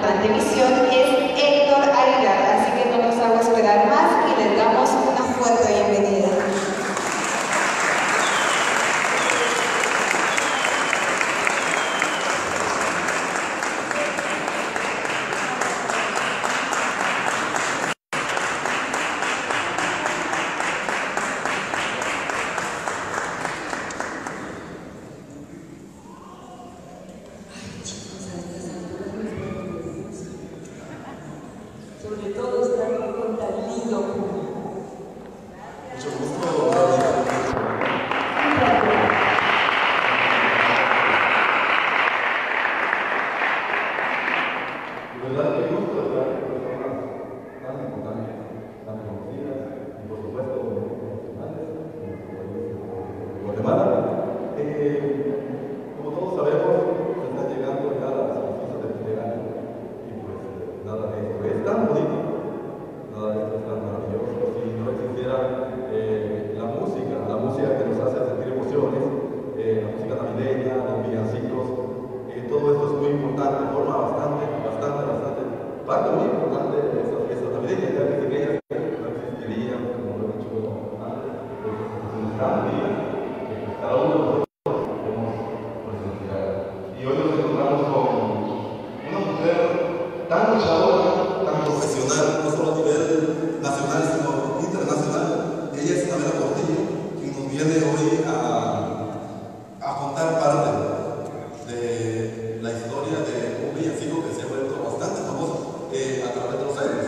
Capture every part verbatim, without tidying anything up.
transmisión es Héctor Aguilar, así que no los hago esperar más y les damos una fuerte bienvenida. Sobre todo estar con tan lindo público. Mucho gusto, Claudia. De verdad, qué gusto estar con personas tan importantes, tan conocidas y, por supuesto, internacionales en nuestro país, Guatemala. Eh, como todos sabemos, se está llegando ya a las fiestas de fin de año y pues eh, nada de esto es tan bonito. Nada de esto es tan maravilloso si no existiera eh, la música, la música que nos hace sentir emociones, eh, la música navideña, los villancicos, eh, todo esto es muy importante, forma bastante, bastante, bastante, parte muy importante de estas fiestas navideñas, ya que sin ellas no existirían, como lo he dicho antes, pues es tan vida que cada uno de nosotros podemos presenciar. Y hoy nos encontramos con una mujer tan luchadora, tan profesional, no solo a nivel nacional, sino internacional. Ella es Isabela Portillo, quien nos viene hoy a, a contar parte de la historia de un villancico que se ha vuelto bastante famoso eh, a través de los años.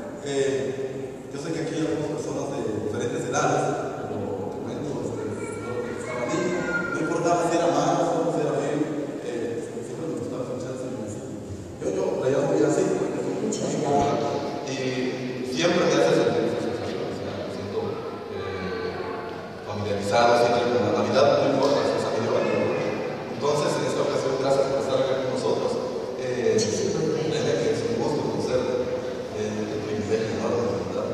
Eh, yo sé que aquí hay algunas personas de diferentes edades, pero te cuento, este, yo que estaba niño, no importaba si era malo o si era bien, eh, siempre me gustaba escuchar ese villancico. Yo, yo le llamo villancico, porque es muy importante. Y siempre me hace sentir esa sensación, o sea, me siento eh, familiarizado siempre con la Navidad, no importa si es a medio año. Entonces, en esta ocasión, gracias por estar acá con nosotros. Eh, créeme que es un gusto conocer eh, el privilegio enorme, ¿verdad?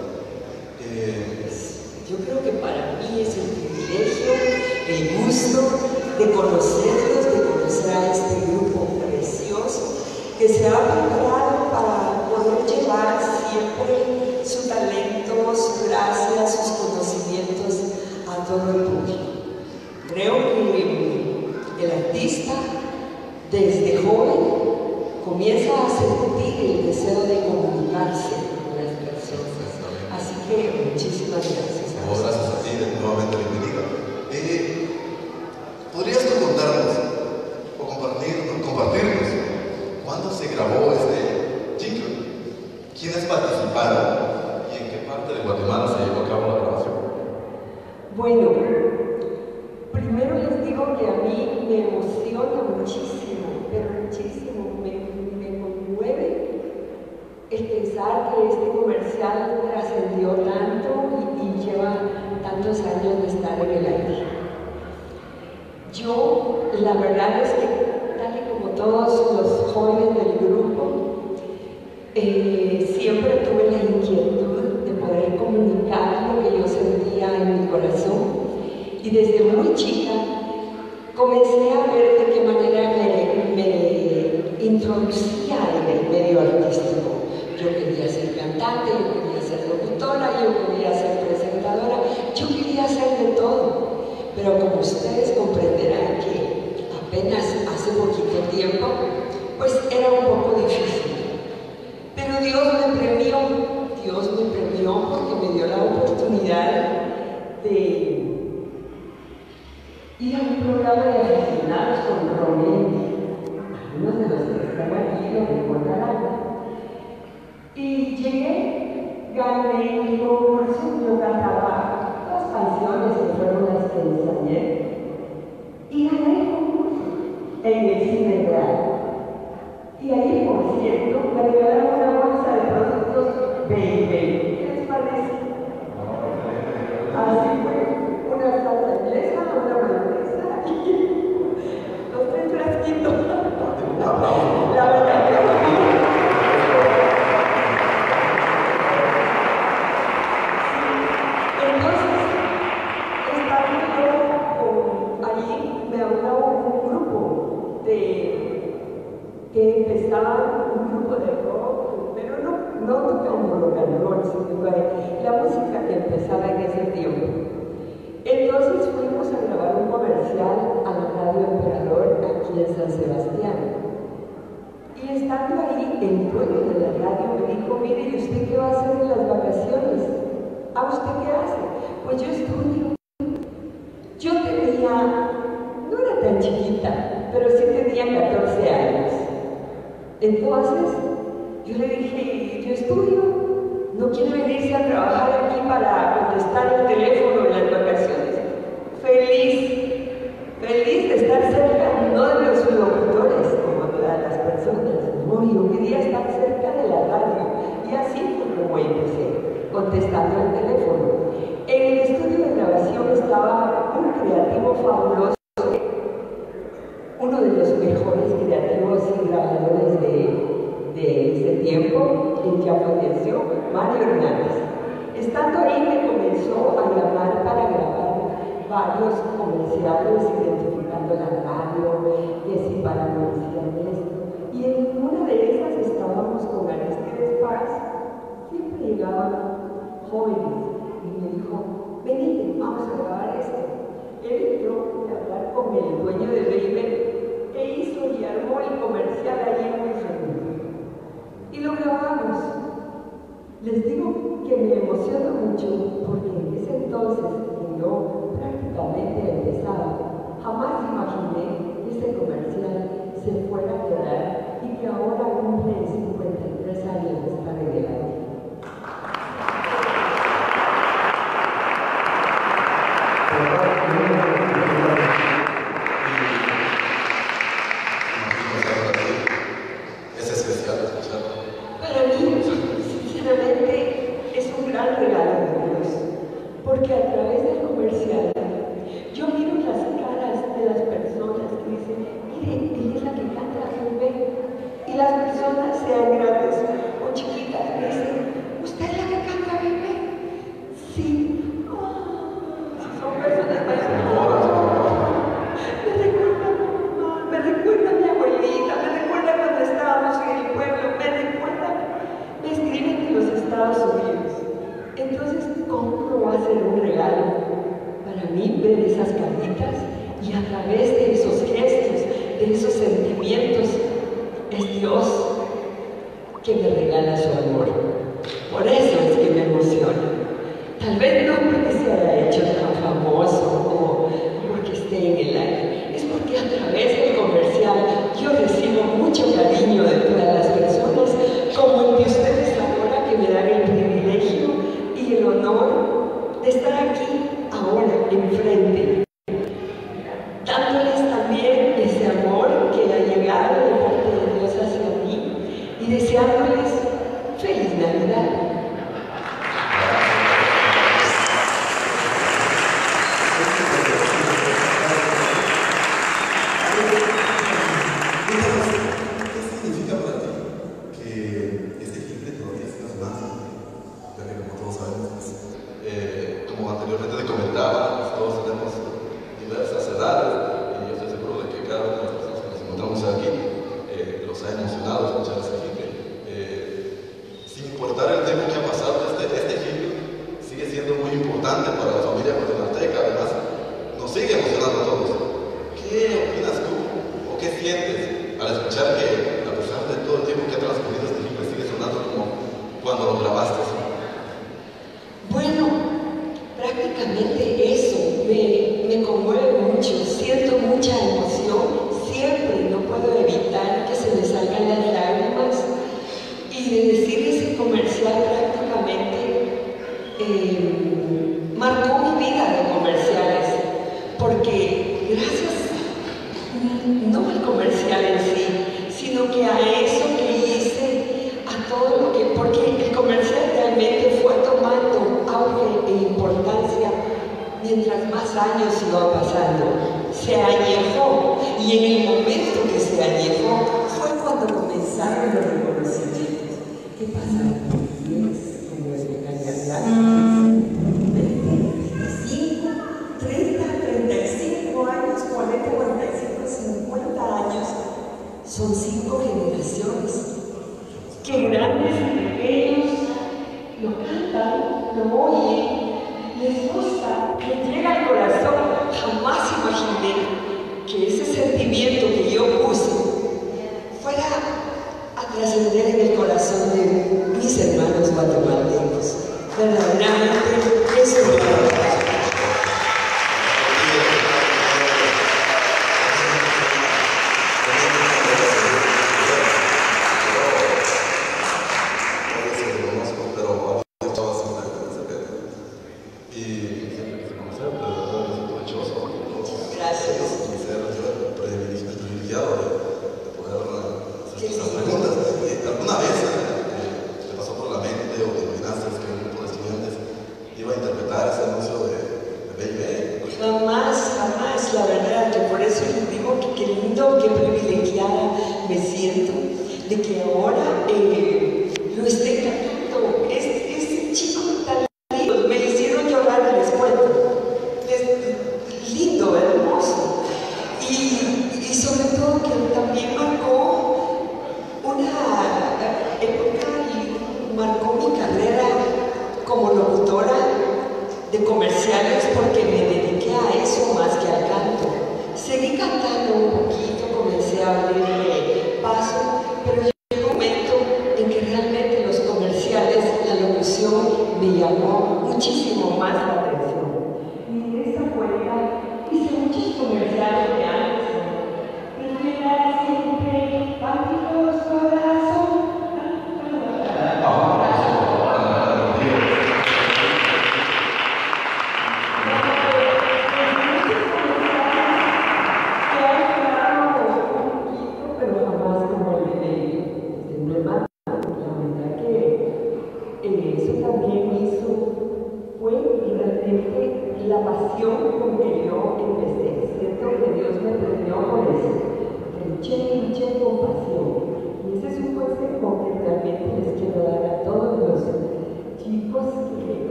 Eh, Yo creo que para mí es el privilegio, el gusto de conocerlos, de conocer a este grupo precioso que se ha preparado para poder llevar siempre su talento, su gracia, sus conocimientos a todo el público. Creo que el artista desde joven comienza a sentir el deseo de comunicarse con las personas. Así que muchísimas gracias. No, gracias a ti, nuevamente bienvenida. Eh, ¿Podrías tú contarnos o compartirnos, compartirnos cuándo se grabó este jingle? ¿Quiénes participaron y en qué parte de Guatemala se llevó a cabo la grabación? Bueno, primero les digo que a mí me emociona muchísimo, pero muchísimo, me, me conmueve el pensar que este comercial trascendió tanto y, y lleva tantos años de estar en el aire. Yo, la verdad es que, tal y como todos los jóvenes del grupo, eh, siempre tuve la inquietud de poder comunicar lo que yo sentía en mi corazón. Y desde muy chica comencé a ver de qué manera me, me introducía en el medio artístico. Yo quería ser cantante, yo quería ser locutora, yo quería ser presentadora, yo quería hacer de todo. Pero como ustedes comprenderán que apenas hace poquito tiempo, pues era un poco difícil. Pero Dios me premió, Dios me premió porque me dio la oportunidad de ir a un programa de aficionados con Romén. Algunos de los que están aquí lo recordarán. Y llegué, gané el concurso, yo cantaba dos canciones que fueron las que ensayé. Y gané el concurso en el Cine Real. Y ahí, por cierto, me regalaron una bolsa de productos Baby. ¿Qué les parece? Así fue, una salsa inglesa, una mayonesa y los tres frasquitos. La verdad que entonces, estando yo con, ahí me habló un grupo de que empezaban un grupo de rock, pero no, no tocando rock and roll, sino la música que empezaba en ese tiempo. Entonces fuimos a grabar un comercial a la Radio Emperador aquí en San Sebastián. Y estando ahí, el dueño de la radio me dijo: mire, ¿y usted qué va a hacer en las vacaciones? ¿A usted qué hace? Pues yo estudio. Yo tenía, no era tan chiquita, pero sí tenía catorce años. Entonces, yo le dije: yo estudio, ¿no quiere venirse a trabajar aquí para contestar el teléfono en las vacaciones? Feliz, feliz de estar cerca, no de los locutores, como todas las personas. No, yo quería estar cerca de la radio. Y así fue como empecé, contestando el teléfono. En el estudio de grabación estaba un creativo fabuloso, uno de los mejores creativos y grabadores de, de ese tiempo, que ya falleció, Mario Hernández. Estando ahí me comenzó a llamar para grabar varios comerciales, identificando la radio, que si para anunciar esto. Y en una de esas estábamos con Aristides Paz, siempre llegaban jóvenes, y me dijo: venite, vamos a grabar esto. Él entró a hablar con el dueño de River e hizo y armó el comercial ahí muy feliz. Y lo grabamos. Les digo que me emociona mucho porque en ese entonces, que yo prácticamente empezaba, jamás imaginé que ese comercial se fuera a quedar y que ahora cumple cincuenta y tres años de estar en el aire. Es especial escucharlo. Para mí, sinceramente, es un gran regalo de Dios, porque a través del comercial yo miro las caras de las personas que dicen: mire, ella es la que canta la bebé. Y las personas, sean grandes o chiquitas, me dicen: ¿usted es la que canta bebé? Sí. Oh, si son personas mayores. Me recuerda a mi mamá, me recuerda a mi abuelita, me recuerda cuando estábamos en el pueblo, me recuerda, me escriben de los Estados Unidos. Entonces, ¿cómo no va a ser un regalo para mí ver esas caritas y a través de esos gestos, de esos sentimientos, es Dios que me regala su amor? Por eso es que me emociona. Tal vez no porque se haya hecho tan famoso o porque esté en el aire, es porque a través del comercial yo recibo mucho cariño de todas las personas, como el de ustedes ahora, que me dan el privilegio y el honor de estar aquí ahora enfrente, dándoles también ese amor que ha llegado de parte de Dios hacia mí y deseándoles feliz Navidad. Son cinco generaciones, que grandes y pequeños lo cantan, lo oyen, les gusta, les llega al corazón. Jamás imaginé que ese sentimiento que yo puse fuera a trascender en el corazón de mis hermanos guatemaltecos. Verdaderamente, eso es maravilloso.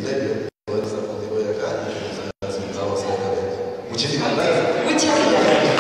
Muchísimas gracias. Muchas gracias.